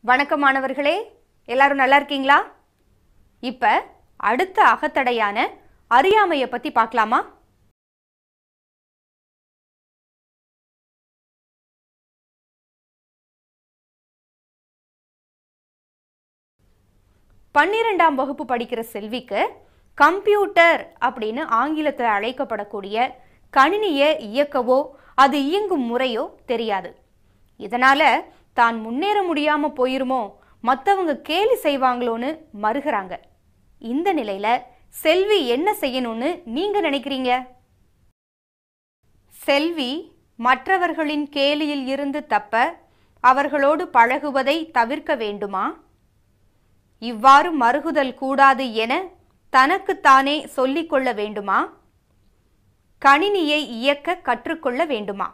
வணக்கம் மாணவர்களே, எல்லாரும் நல்லா இருக்கீங்களா? இப்ப அடுத்த அகத்தடையான அறியாமையை பத்தி பார்க்கலாமா? பன்னிரெண்டாம் வகுப்பு படிக்கிற செல்விக்கு கம்ப்யூட்டர் அப்படின்னு ஆங்கிலத்தில் அழைக்கப்படக்கூடிய கணினியை இயக்கவோ அது இயங்கும் முறையோ தெரியாது. இதனால தான் முன்னேற முடியாம போயிருமோ, மற்றவங்க கேலி செய்வாங்களோன்னு மறுகிறாங்க. இந்த நிலையில செல்வி என்ன செய்யணும்னு நீங்க நினைக்கிறீங்க? செல்வி மற்றவர்களின் கேலியில் இருந்து தப்ப அவர்களோடு பழகுவதை தவிர்க்க வேண்டுமா? இவ்வாறு மறுகுதல் கூடாது என தனக்குத்தானே சொல்லிக்கொள்ள வேண்டுமா? கணினியை இயக்க கற்றுக்கொள்ள வேண்டுமா?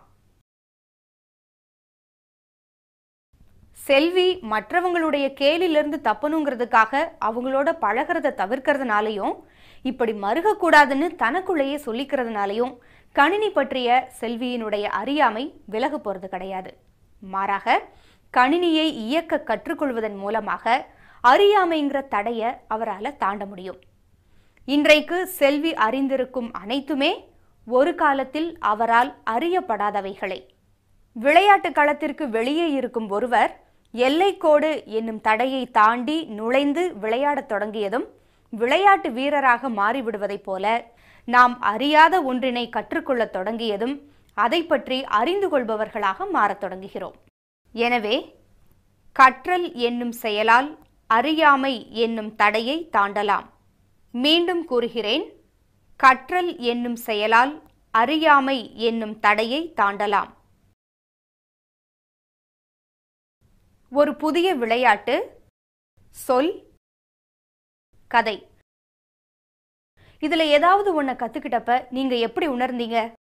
செல்வி மற்றவங்களுடைய கேலிலிருந்து தப்பணுங்கிறதுக்காக அவங்களோட பழகிறத தவிர்க்கிறதுனாலையும், இப்படி மறுகக்கூடாதுன்னு தனக்குள்ளேயே சொல்லிக்கிறதுனாலையும் கணினி பற்றிய செல்வியினுடைய அறியாமை விலகு போறது கிடையாது. மாறாக கணினியை இயக்க கற்றுக்கொள்வதன் மூலமாக அறியாமைங்கிற தடையை அவரால் தாண்ட முடியும். இன்றைக்கு செல்வி அறிந்திருக்கும் அனைத்துமே ஒரு காலத்தில் அவரால் அறியப்படாதவைகளே. விளையாட்டு களத்திற்கு வெளியே இருக்கும் ஒருவர் எல்லைக்கோடு என்னும் தடையை தாண்டி நுழைந்து விளையாடத் தொடங்கியதும் விளையாட்டு வீரராக மாறிவிடுவதைப் போல, நாம் அறியாத ஒன்றினை கற்றுக்கொள்ள தொடங்கியதும் அதை பற்றி அறிந்து கொள்பவர்களாக மாறத் தொடங்குகிறோம். எனவே கற்றல் என்னும் செயலால் அறியாமை என்னும் தடையை தாண்டலாம். மீண்டும் கூறுகிறேன், கற்றல் என்னும் செயலால் அறியாமை என்னும் தடையை தாண்டலாம். ஒரு புதிய விளையாட்டு, சொல், கதை, இதுல ஏதாவது ஒன்ன கத்துக்கிட்டப்ப நீங்க எப்படி உணர்ந்தீங்க?